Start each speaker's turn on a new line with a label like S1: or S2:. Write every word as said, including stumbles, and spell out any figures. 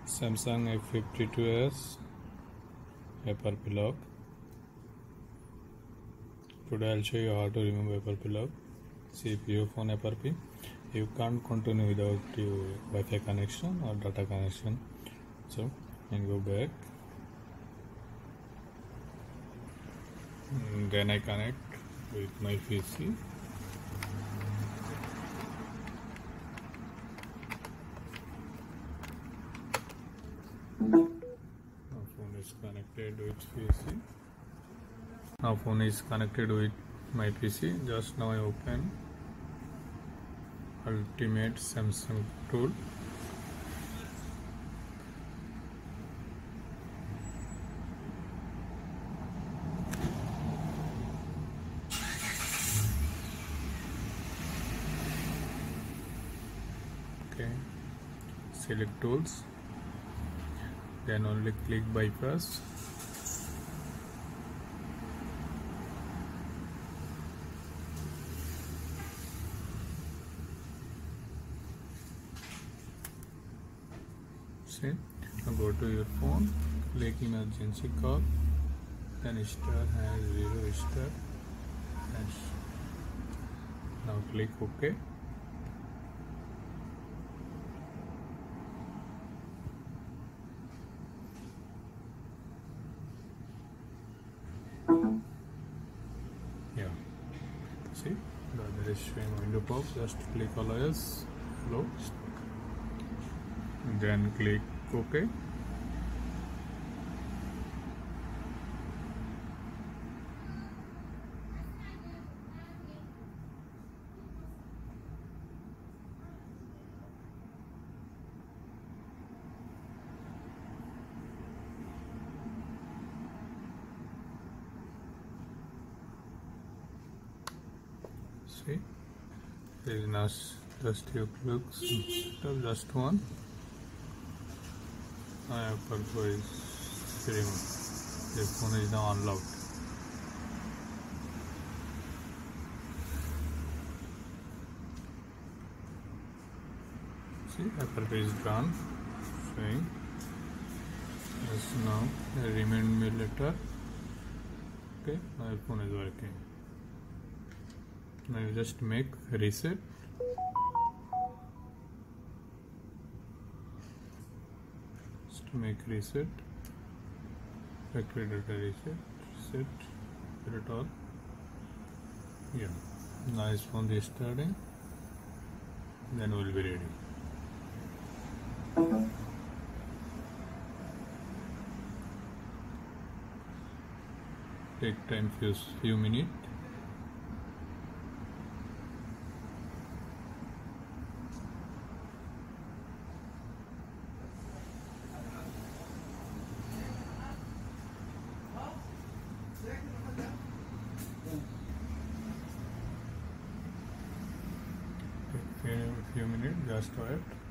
S1: Samsung A fifty-two s Frp lock. Today I'll show you how to remove Frp lock. See, if your phone Frp, you can't continue without your Wi-Fi connection or data connection. So, and go back. And then I connect with my P C. Now phone is connected with P C. Now phone is connected with my P C. Just now I open Ultimate Samsung tool. Okay, select tools, then only click bypass. See, now go to your phone, click emergency call, then star has zero star hash. Now click OK. Yeah, see, the other is showing window pop. Just click always close, then click OK. See, there is now just you clicks, just one. I purpose is removed. The phone is now unlocked. See, Apple is done. Showing. Yes, now remind me later. Okay, my phone is working. Now you just make reset. Just make reset. Factory data reset. Reset. Set it all. Yeah. Now this phone is starting. Then we'll be ready. Take time few few minutes. Take a few minutes, just wait.